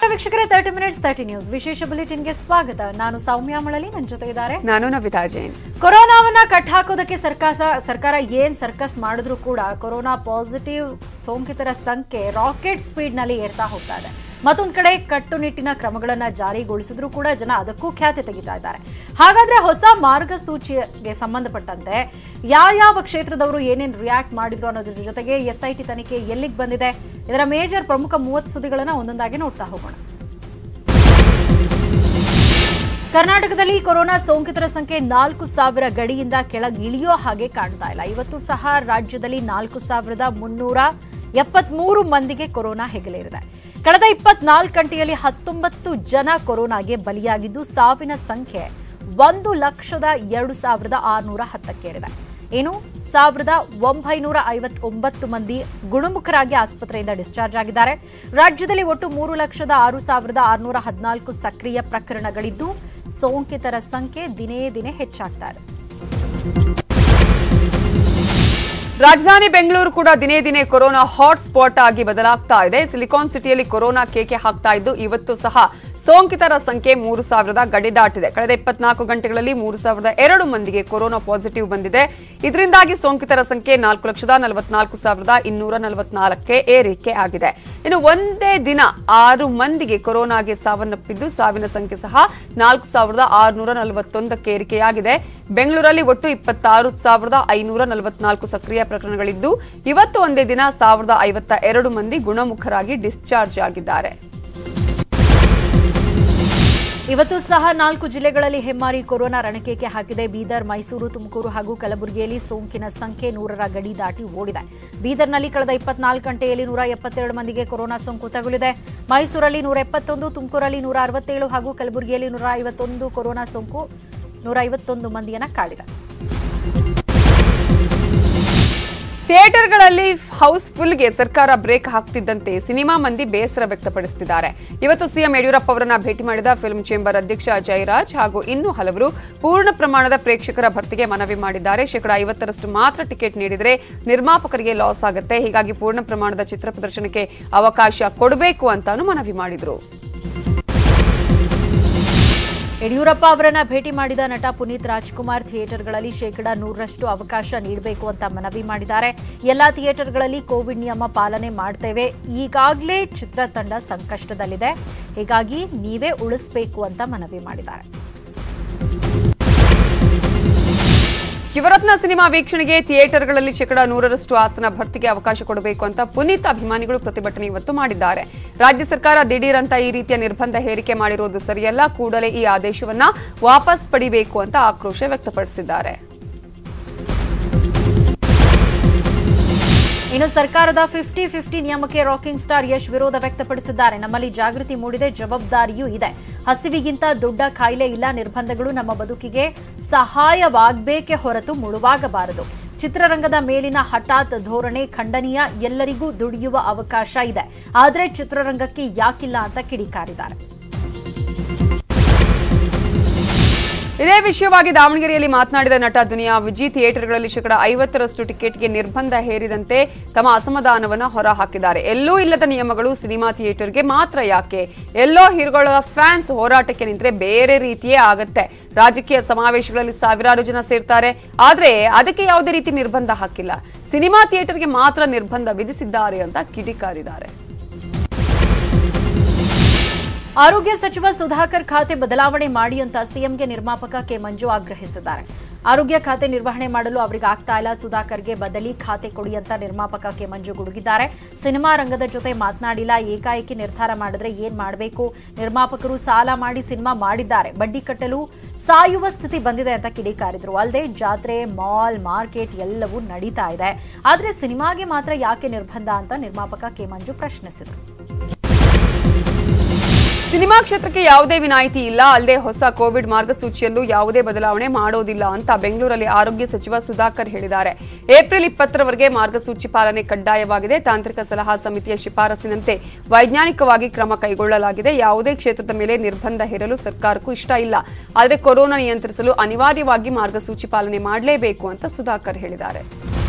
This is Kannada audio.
ವೀಕ್ಷಕರೇ 30 ಮಿನಿಟ್ಸ್ 30 ನ್ಯೂಸ್ ವಿಶೇಷ ಬುಲೆಟಿನ್ಗೆ ಸ್ವಾಗತ. ನಾನು ಸೌಮ್ಯ ಮಳಲಿ, ನನ್ನ ಜೊತೆ ಇದ್ದಾರೆ ನಾನು ನವಿತಾ ಜೈನ್. ಕೊರೋನಾವನ್ನ ಕಟ್ ಹಾಕೋದಕ್ಕೆ ಸರ್ಕಾರ ಏನ್ ಸರ್ಕಸ್ ಮಾಡಿದ್ರು ಕೂಡ ಕೊರೋನಾ ಪಾಸಿಟಿವ್ ಸೋಂಕಿತರ ಸಂಖ್ಯೆ ರಾಕೆಟ್ ಸ್ಪೀಡ್ ನಲ್ಲಿ ಏರ್ತಾ ಹೋಗ್ತಾ ಇದೆ. ಮತ್ತೊಂದ್ ಕಡೆ ಕಟ್ಟುನಿಟ್ಟಿನ ಕ್ರಮಗಳನ್ನ ಜಾರಿಗೊಳಿಸಿದ್ರು ಕೂಡ ಜನ ಅದಕ್ಕೂ ಖ್ಯಾತಿ ತೆಗಿತಾ ಇದ್ದಾರೆ. ಹಾಗಾದ್ರೆ ಹೊಸ ಮಾರ್ಗಸೂಚಿಗೆ ಸಂಬಂಧಪಟ್ಟಂತೆ ಯಾವ ಕ್ಷೇತ್ರದವರು ಏನೇನು ರಿಯಾಕ್ಟ್ ಮಾಡಿದ್ರು ಅನ್ನೋದ್ರ ಜೊತೆಗೆ SIT ತನಿಖೆ ಎಲ್ಲಿಗೆ ಬಂದಿದೆ, ಇದರ ಮೇಜರ್ ಪ್ರಮುಖ 30 ಸುದ್ದಿಗಳನ್ನ ಒಂದೊಂದಾಗಿ ನೋಡ್ತಾ ಹೋಗೋಣ. ಕರ್ನಾಟಕದಲ್ಲಿ ಕೊರೋನಾ ಸೋಂಕಿತರ ಸಂಖ್ಯೆ 4,000 ಗಡಿಯಿಂದ ಕೆಳಗಿಳಿಯೋ ಹಾಗೆ ಕಾಣ್ತಾ ಇಲ್ಲ. ಇವತ್ತು ಸಹ ರಾಜ್ಯದಲ್ಲಿ 4,373 ಮಂದಿಗೆ ಕೊರೋನಾ ಹೆಗಲೇರಿದೆ. ಕಳೆದ 24 ಗಂಟೆಯಲ್ಲಿ 19 ಜನ ಕೊರೋನಾಗೆ ಬಲಿಯಾಗಿದ್ದು ಸಾವಿನ ಸಂಖ್ಯೆ 1,02,610 ಇನ್ನು 1,959 ಮಂದಿ ಗುಣಮುಖರಾಗಿ ಆಸ್ಪತ್ರೆಯಿಂದ ಡಿಸ್ಚಾರ್ಜ್ ಆಗಿದ್ದಾರೆ. ರಾಜ್ಯದಲ್ಲಿ ಒಟ್ಟು 3,06,614 ಸಕ್ರಿಯ ಪ್ರಕರಣಗಳಿದ್ದು ಸೋಂಕಿತರ ಸಂಖ್ಯೆ ದಿನೇ ದಿನೇ ಹೆಚ್ಚಾಗ್ತಾ ಇದೆ. ರಾಜಧಾನಿ ಬೆಂಗಳೂರು ಕೂಡ ದಿನೇ ದಿನೇ ಕೊರೋನಾ ಹಾಟ್ ಸ್ಪಾಟ್ ಆಗಿ ಬದಲಾಗ್ತಾ ಇದೆ. ಸಿಲಿಕಾನ್ ಸಿಟಿಯಲ್ಲಿ ಕೊರೋನಾ ಕೇಕೆ ಹಾಕ್ತಾ ಇದ್ದು ಇವತ್ತು ಸಹ ಸೋಂಕಿತರ ಸಂಖ್ಯೆ 3,000 ಗಡಿ ದಾಟಿದೆ. ಕಳೆದ 24 ಗಂಟೆಗಳಲ್ಲಿ 3,002 ಮಂದಿಗೆ ಕೊರೋನಾ ಪಾಸಿಟಿವ್ ಬಂದಿದೆ. ಇದರಿಂದಾಗಿ ಸೋಂಕಿತರ ಸಂಖ್ಯೆ 4,44,244ಕ್ಕೆ ಏರಿಕೆ ಆಗಿದೆ. ಇನ್ನು ಒಂದೇ ದಿನ 6 ಮಂದಿಗೆ ಕೊರೋನಾಗೆ ಸಾವನ್ನಪ್ಪಿದ್ದು ಸಾವಿನ ಸಂಖ್ಯೆ ಸಹ 4,641ಕ್ಕೆ ಏರಿಕೆಯಾಗಿದೆ. ಬೆಂಗಳೂರಲ್ಲಿ ಒಟ್ಟು 26,544 ಸಕ್ರಿಯ ಪ್ರಕರಣಗಳಿದ್ದು ಇವತ್ತು ಒಂದೇ ದಿನ 1,052 ಮಂದಿ ಗುಣಮುಖರಾಗಿ ಡಿಸ್ಚಾರ್ಜ್ ಆಗಿದ್ದಾರೆ. ಇವತ್ತು ಸಹ 4 ಜಿಲ್ಲೆಗಳಲ್ಲಿ ಹೆಮ್ಮಾರಿ ಕೊರೋನಾ ರಣಕೇಕೆ ಹಾಕಿದೆ. ಬೀದರ್, ಮೈಸೂರು, ತುಮಕೂರು ಹಾಗೂ ಕಲಬುರಗಿಯಲ್ಲಿ ಸೋಂಕಿನ ಸಂಖ್ಯೆ 100ರ ಗಡಿ ದಾಟಿ ಓಡಿದೆ. ಬೀದರ್ನಲ್ಲಿ ಕಳೆದ 24 ಗಂಟೆಯಲ್ಲಿ 172 ಮಂದಿಗೆ ಕೊರೋನಾ ಸೋಂಕು ತಗುಲಿದೆ. ಮೈಸೂರಲ್ಲಿ 171, ತುಮಕೂರಲ್ಲಿ 167 ಹಾಗೂ ಕಲಬುರಗಿಯಲ್ಲಿ 151 ಕೊರೋನಾ ಸೋಂಕು 151 ಮಂದಿಯನ್ನ ಕಾಡಿದೆ. ಥಿಯೇಟರ್ಗಳಲ್ಲಿ ಹೌಸ್ಫುಲ್ಗೆ ಸರ್ಕಾರ ಬ್ರೇಕ್ ಹಾಕ್ತಿದ್ದಂತೆ ಸಿನಿಮಾ ಮಂದಿ ಬೇಸರ ವ್ಯಕ್ತಪಡಿಸುತ್ತಿದ್ದಾರೆ. ಇವತ್ತು ಸಿಎಂ ಯಡಿಯೂರಪ್ಪ ಅವರನ್ನ ಭೇಟಿ ಮಾಡಿದ ಫಿಲ್ಮ್ ಚೇಂಬರ್ ಅಧ್ಯಕ್ಷ ಜಯರಾಜ್ ಹಾಗೂ ಇನ್ನೂ ಹಲವರು ಪೂರ್ಣ ಪ್ರಮಾಣದ ಪ್ರೇಕ್ಷಕರ ಭರ್ತಿಗೆ ಮನವಿ ಮಾಡಿದ್ದಾರೆ. 50% ಮಾತ್ರ ಟಿಕೆಟ್ ನೀಡಿದರೆ ನಿರ್ಮಾಪಕರಿಗೆ ಲಾಸ್ ಆಗುತ್ತೆ. ಹೀಗಾಗಿ ಪೂರ್ಣ ಪ್ರಮಾಣದ ಚಿತ್ರ ಪ್ರದರ್ಶನಕ್ಕೆ ಅವಕಾಶ ಕೊಡಬೇಕು ಅಂತಾನು ಮನವಿ ಮಾಡಿದರು. ಯಡಿಯೂರಪ್ಪ ಅವರನ್ನ ಭೇಟಿ ಮಾಡಿದ ನಟ ಪುನೀತ್ ರಾಜ್ಕುಮಾರ್ ಥಿಯೇಟರ್ಗಳಲ್ಲಿ 100% ಅವಕಾಶ ನೀಡಬೇಕು ಅಂತ ಮನವಿ ಮಾಡಿದ್ದಾರೆ. ಎಲ್ಲಾ ಥಿಯೇಟರ್ಗಳಲ್ಲಿ ಕೋವಿಡ್ ನಿಯಮ ಪಾಲನೆ ಮಾಡ್ತೇವೆ. ಈಗಾಗಲೇ ಚಿತ್ರತಂಡ ಸಂಕಷ್ಟದಲ್ಲಿದೆ, ಹೀಗಾಗಿ ನೀವೇ ಉಳಿಸಬೇಕು ಅಂತ ಮನವಿ ಮಾಡಿದ್ದಾರೆ. ಯುವರತ್ನ ಸಿನಿಮಾ ವೀಕ್ಷಣೆಗೆ ಥಿಯೇಟರ್ಗಳಲ್ಲಿ 100% ಆಸನ ಭರ್ತಿಗೆ ಅವಕಾಶ ಕೊಡಬೇಕು ಅಂತ ಪುನೀತ್ ಅಭಿಮಾನಿಗಳು ಪ್ರತಿಭಟನೆ ಇವತ್ತು ಮಾಡಿದ್ದಾರೆ. ರಾಜ್ಯ ಸರ್ಕಾರ ದಿಢೀರ್ ಅಂತ ಈ ರೀತಿಯ ನಿರ್ಬಂಧ ಹೇರಿಕೆ ಮಾಡಿರುವುದು ಸರಿಯಲ್ಲ, ಕೂಡಲೇ ಈ ಆದೇಶವನ್ನ ವಾಪಸ್ ಪಡಿಬೇಕು ಅಂತ ಆಕ್ರೋಶ ವ್ಯಕ್ತಪಡಿಸಿದ್ದಾರೆ. ಇನ್ನು ಸರ್ಕಾರದ 50-50 ನಿಯಮಕ್ಕೆ ರಾಕಿಂಗ್ ಸ್ಟಾರ್ ಯಶ್ ವಿರೋಧ ವ್ಯಕ್ತಪಡಿಸಿದ್ದಾರೆ. ನಮ್ಮಲ್ಲಿ ಜಾಗೃತಿ ಮೂಡಿದೆ, ಜವಾಬ್ದಾರಿಯೂ ಇದೆ. ಹಸಿವಿಗಿಂತ ದೊಡ್ಡ ಕಾಯಿಲೆ ಇಲ್ಲ. ನಿರ್ಬಂಧಗಳು ನಮ್ಮ ಬದುಕಿಗೆ ಸಹಾಯವಾಗಬೇಕೇ ಹೊರತು ಮುಳುವಾಗಬಾರದು. ಚಿತ್ರರಂಗದ ಮೇಲಿನ ಹಠಾತ್ ಧೋರಣೆ ಖಂಡನೀಯ. ಎಲ್ಲರಿಗೂ ದುಡಿಯುವ ಅವಕಾಶ ಇದೆ, ಆದರೆ ಚಿತ್ರರಂಗಕ್ಕೆ ಯಾಕಿಲ್ಲ ಅಂತ ಕಿಡಿಕಾರಿದ್ದಾರೆ. ಇದೇ ವಿಷಯವಾಗಿ ದಾವಣಗೆರೆಯಲ್ಲಿ ಮಾತನಾಡಿದ ನಟ ದುನಿಯಾ ವಿಜಿ ಥಿಯೇಟರ್ಗಳಲ್ಲಿ 50% ಟಿಕೆಟ್ಗೆ ನಿರ್ಬಂಧ ಹೇರಿದಂತೆ ತಮ್ಮ ಅಸಮಾಧಾನವನ್ನು ಹೊರಹಾಕಿದ್ದಾರೆ. ಎಲ್ಲೂ ಇಲ್ಲದ ನಿಯಮಗಳು ಸಿನಿಮಾ ಥಿಯೇಟರ್ಗೆ ಮಾತ್ರ ಯಾಕೆ? ಎಲ್ಲೋ ಹೀರೋಗಳ ಫ್ಯಾನ್ಸ್ ಹೋರಾಟಕ್ಕೆ ನಿಂತರೆ ಬೇರೆ ರೀತಿಯೇ ಆಗತ್ತೆ. ರಾಜಕೀಯ ಸಮಾವೇಶಗಳಲ್ಲಿ ಸಾವಿರಾರು ಜನ ಸೇರ್ತಾರೆ, ಆದ್ರೆ ಅದಕ್ಕೆ ಯಾವುದೇ ರೀತಿ ನಿರ್ಬಂಧ ಹಾಕಿಲ್ಲ. ಸಿನಿಮಾ ಥಿಯೇಟರ್ಗೆ ಮಾತ್ರ ನಿರ್ಬಂಧ ವಿಧಿಸಿದ್ದಾರೆ ಅಂತ ಕಿಡಿಕಾರಿದ್ದಾರೆ. ಆರೋಗ್ಯ ಸಚಿವ ಸುಧಾಕರ್ ಖಾತೆ ಬದಲಾವಣೆ ಮಾಡಿ ಅಂತ ಸಿಎಂಗೆ ನಿರ್ಮಾಪಕ ಕೆ ಮಂಜು ಆಗ್ರಹಿಸಿದ್ದಾರೆ. ಆರೋಗ್ಯ ಖಾತೆ ನಿರ್ವಹಣೆ ಮಾಡಲು ಅವರಿಗೆ ಆಗ್ತಾ ಇಲ್ಲ, ಸುಧಾಕರ್ಗೆ ಬದಲಿ ಖಾತೆ ಕೊಡಿ ಅಂತ ನಿರ್ಮಾಪಕ ಕೆ ಮಂಜು ಗುಡುಗಿದ್ದಾರೆ. ಸಿನಿಮಾ ರಂಗದ ಜೊತೆ ಮಾತನಾಡಿಲ್ಲ, ಏಕಾಏಕಿ ನಿರ್ಧಾರ ಮಾಡಿದ್ರೆ ಏನ್ ಮಾಡಬೇಕು? ನಿರ್ಮಾಪಕರು ಸಾಲ ಮಾಡಿ ಸಿನಿಮಾ ಮಾಡಿದ್ದಾರೆ, ಬಡ್ಡಿ ಕಟ್ಟಲು ಸಾಯುವ ಸ್ಥಿತಿ ಬಂದಿದೆ ಅಂತ ಕಿಡಿಕಾರಿದ್ರು. ಅಲ್ಲದೆ ಜಾತ್ರೆ, ಮಾಲ್, ಮಾರ್ಕೆಟ್ ಎಲ್ಲವೂ ನಡೀತಾ ಇದೆ, ಆದ್ರೆ ಸಿನಿಮಾಗೆ ಮಾತ್ರ ಯಾಕೆ ನಿರ್ಬಂಧ ಅಂತ ನಿರ್ಮಾಪಕ ಕೆ ಮಂಜು ಪ್ರಶ್ನಿಸಿದ್ರು. ಸಿನಿಮಾ ಕ್ಷೇತ್ರಕ್ಕೆ ಯಾವುದೇ ವಿನಾಯಿತಿ ಇಲ್ಲ, ಅಲ್ಲದೆ ಹೊಸ ಕೋವಿಡ್ ಮಾರ್ಗಸೂಚಿಯಲ್ಲೂ ಯಾವುದೇ ಬದಲಾವಣೆ ಮಾಡೋದಿಲ್ಲ ಅಂತ ಬೆಂಗಳೂರಲ್ಲಿ ಆರೋಗ್ಯ ಸಚಿವ ಸುಧಾಕರ್ ಹೇಳಿದ್ದಾರೆ. ಏಪ್ರಿಲ್ 20ರವರೆಗೆ ಮಾರ್ಗಸೂಚಿ ಪಾಲನೆ ಕಡ್ಡಾಯವಾಗಿದೆ. ತಾಂತ್ರಿಕ ಸಲಹಾ ಸಮಿತಿಯ ಶಿಫಾರಸಿನಂತೆ ವೈಜ್ಞಾನಿಕವಾಗಿ ಕ್ರಮ ಕೈಗೊಳ್ಳಲಾಗಿದೆ. ಯಾವುದೇ ಕ್ಷೇತ್ರದ ಮೇಲೆ ನಿರ್ಬಂಧ ಹೇರಲು ಸರ್ಕಾರಕ್ಕೂ ಇಷ್ಟ ಇಲ್ಲ, ಆದರೆ ಕೊರೋನಾ ನಿಯಂತ್ರಿಸಲು ಅನಿವಾರ್ಯವಾಗಿ ಮಾರ್ಗಸೂಚಿ ಪಾಲನೆ ಮಾಡಲೇಬೇಕು ಅಂತ ಸುಧಾಕರ್ ಹೇಳಿದ್ದಾರೆ.